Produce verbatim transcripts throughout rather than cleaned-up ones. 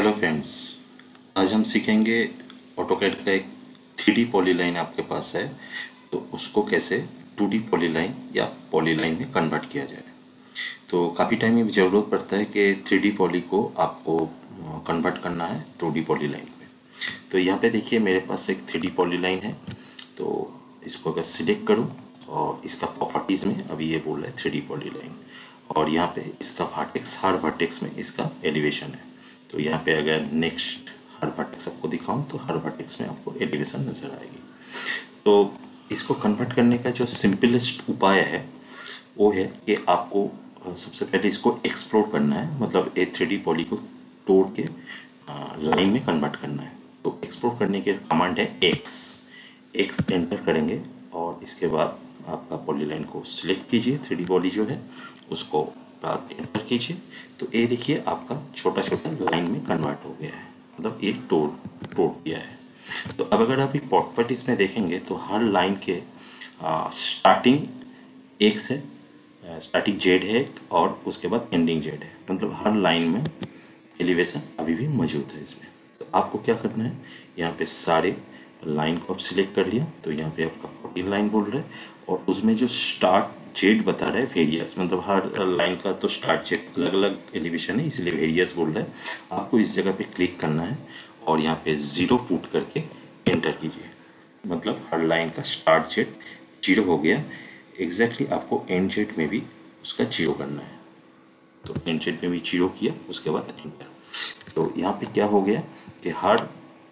Hello friends, आज हम सीखेंगे ऑटोकैड का एक थ्री डी पॉलीलाइन आपके पास है तो उसको कैसे टू डी पॉलीलाइन या पॉलीलाइन में कन्वर्ट किया जाए। तो काफ़ी टाइम में ज़रूरत पड़ता है कि थ्री डी पॉली को आपको कन्वर्ट करना है टू डी पॉलीलाइन में। तो यहाँ पे देखिए मेरे पास एक थ्री डी पॉलीलाइन है, तो इसको अगर सिलेक्ट करूँ और इसका प्रॉपर्टीज़ में अभी ये बोल रहा है थ्री डी पॉलीलाइन, और यहाँ पे इसका वर्टेक्स हर वर्टेक्स में इसका एलिवेशन है। तो यहाँ पे अगर नेक्स्ट हर वर्टेक्स आपको दिखाऊं तो हर वर्टेक्स में आपको एलिवेशन नज़र आएगी। तो इसको कन्वर्ट करने का जो सिंपलेस्ट उपाय है वो है कि आपको सबसे पहले इसको एक्सप्लोर करना है, मतलब ए थ्री डी पॉली को तोड़ के लाइन में कन्वर्ट करना है। तो एक्सप्लोर करने के कमांड है एक्स एक्स एंटर करेंगे और इसके बाद आपका पॉलीलाइन को सिलेक्ट कीजिए, थ्री डी पॉली जो है उसको आप एंटर कीजिए। तो ये देखिए आपका छोटा छोटा लाइन में कन्वर्ट हो गया है, मतलब एक तोड़ तोड़ दिया है। तो अब अगर आप एक प्रॉपर्टीज में देखेंगे तो हर लाइन के आ, स्टार्टिंग एक्स है, स्टार्टिंग जेड है और उसके बाद एंडिंग जेड है, मतलब हर लाइन में एलिवेशन अभी भी मौजूद है इसमें। तो आपको क्या करना है, यहाँ पे सारे लाइन को आप सिलेक्ट कर लिया, तो यहाँ पे आपका फोर्टीन लाइन बोल रहा है और उसमें जो स्टार्ट जेड बता रहा है वेरियस, मतलब हर लाइन का तो स्टार्ट जेड अलग अलग एलिवेशन है इसलिए वेरियस बोल रहा है। आपको इस जगह पे क्लिक करना है और यहाँ पे ज़ीरो पुट करके एंटर कीजिए, मतलब हर लाइन का स्टार्ट जेड जीरो हो गया। एग्जैक्टली आपको एंड जेड में भी उसका जीरो करना है, तो एंड जेड में भी जीरो किया, उसके बाद एंटर। तो यहाँ पे क्या हो गया कि हर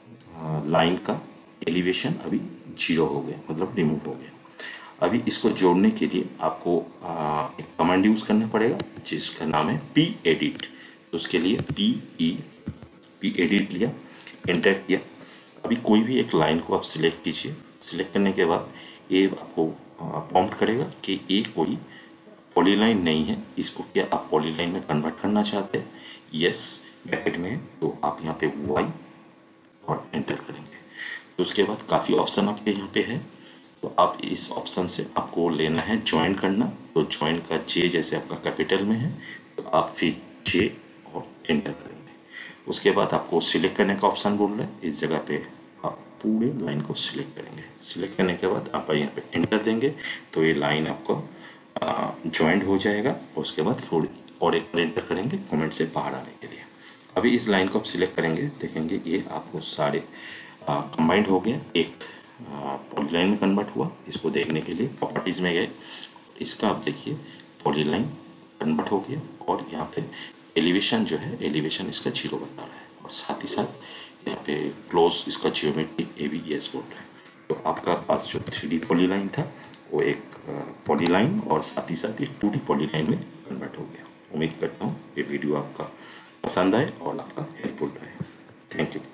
लाइन का एलिवेशन अभी जीरो हो गया, मतलब रिमूव हो गया। अभी इसको जोड़ने के लिए आपको आ, एक कमांड यूज़ करना पड़ेगा जिसका नाम है पी एडिट। तो उसके लिए पी ई पी एडिट लिया, एंटर किया। अभी कोई भी एक लाइन को आप सिलेक्ट कीजिए, सिलेक्ट करने के बाद ये आपको प्रॉम्प्ट करेगा कि ये कोई पॉलीलाइन नहीं है, इसको क्या आप पॉलीलाइन में कन्वर्ट करना चाहते हैं, यस ब्रैकेट में है, तो आप यहाँ पे वाई और एंटर करेंगे। तो उसके बाद काफ़ी ऑप्शन आपके यहाँ पे है, तो आप इस ऑप्शन से आपको लेना है ज्वाइन करना। तो ज्वाइन का जे जैसे आपका कैपिटल में है तो आप फिर जे और एंटर करेंगे। उसके बाद आपको सिलेक्ट करने का ऑप्शन बोल रहे हैं, इस जगह पे आप पूरे लाइन को सिलेक्ट करेंगे। सिलेक्ट करने के बाद आप यहाँ पे एंटर देंगे तो ये लाइन आपको ज्वाइंट हो जाएगा। उसके बाद थोड़ी और एक एंटर करेंगे कमेंट से बाहर आने के लिए। अभी इस लाइन को आप सिलेक्ट करेंगे, देखेंगे ये आपको सारे कंबाइंड हो गया, एक पॉलीलाइन में कन्वर्ट हुआ। इसको देखने के लिए प्रॉपर्टीज़ में गए, इसका आप देखिए पॉलीलाइन कन्वर्ट हो गया और यहाँ पे एलिवेशन जो है एलिवेशन इसका जीरो बता रहा है और साथ ही साथ यहाँ पे क्लोज इसका जियोमेट्री ए बी एस बोल रहा है। तो आपका पास जो थ्री डी पॉलीलाइन था वो एक पॉलीलाइन और साथ ही साथ एक टू डी पॉलीलाइन में कन्वर्ट हो गया। उम्मीद करता हूँ ये वीडियो आपका पसंद आए और आपका हेल्पफुल रहे। Thank you.